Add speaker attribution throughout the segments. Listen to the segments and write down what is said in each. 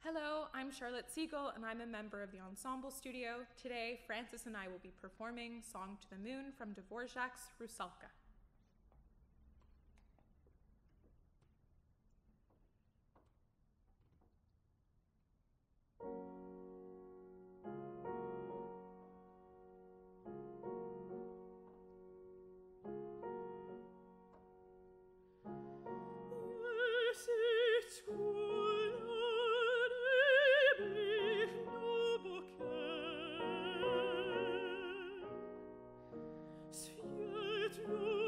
Speaker 1: Hello, I'm Charlotte Siegel, and I'm a member of the Ensemble Studio. Today, Frances and I will be performing Song to the Moon from Dvořák's Rusalka.
Speaker 2: Światło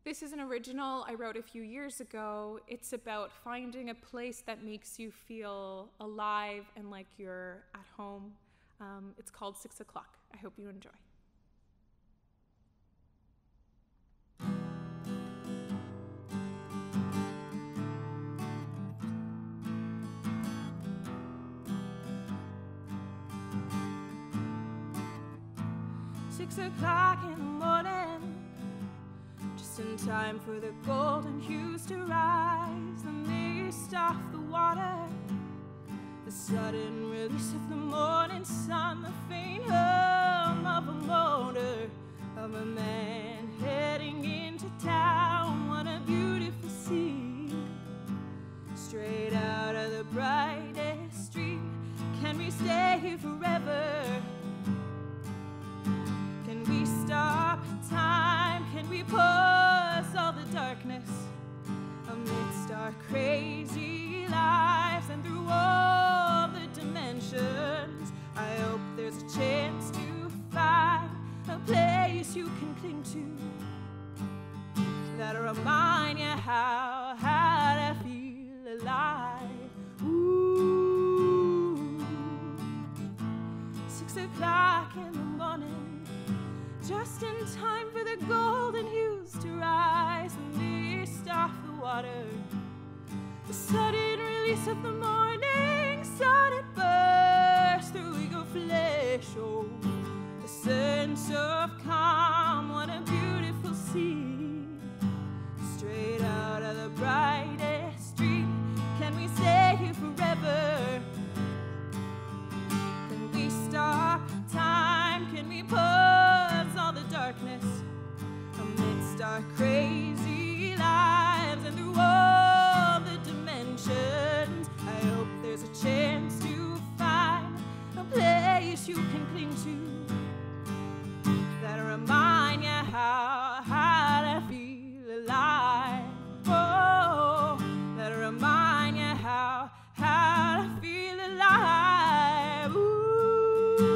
Speaker 1: This is an original I wrote a few years ago. It's about finding a place that makes you feel alive and like you're at home. It's called 6 o'clock. I hope you enjoy.
Speaker 2: Six o'clock in the morning, just in time for the golden hues to rise, the mist off the water, the sudden release of the morning sun, the faint hum of a motor, of a man heading into town. What a beautiful scene, straight out of the brightest dream. Can we stay here forever? Can we stop time? Can we pause all the darkness amidst our crazy lives and through all the dimensions? I hope there's a chance to find a place you can cling to that'll remind you how to feel alive. Ooh, 6 o'clock in the morning, just in time for the golden hues to rise, the mist off the water, the sudden release of the morning sun. It bursts through eager flesh. Oh, the sense of calm. What a beautiful scene, straight out of the brightest dream. Can we stay here forever? Can we stop time? Can we pause all the darkness amidst our crazy lives and through all the dimensions? I hope there's a chance to find a place you can cling to that'll remind you how to feel alive. Oh, that'll remind you how to feel alive. Ooh,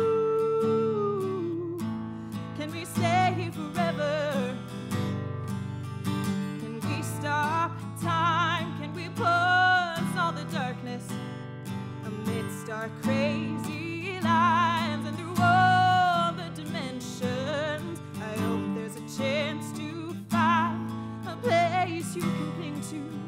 Speaker 2: can we stay here forever? Can we stop time? Can we pause all the darkness amidst our crazy lives and through all the dimensions? I hope there's a chance to find a place you can cling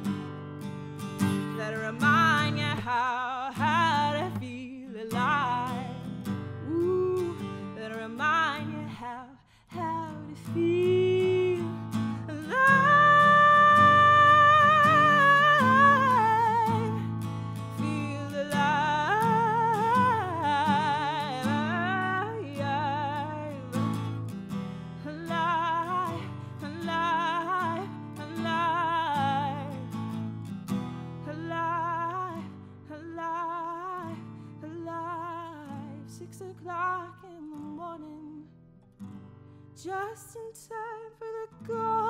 Speaker 2: to that'll remind you how to feel alive. Ooh, that'll remind you how to feel alive. Feel alive. Alive, alive, alive. Alive, alive, alive. 6 o'clock in the morning, just in time for the golden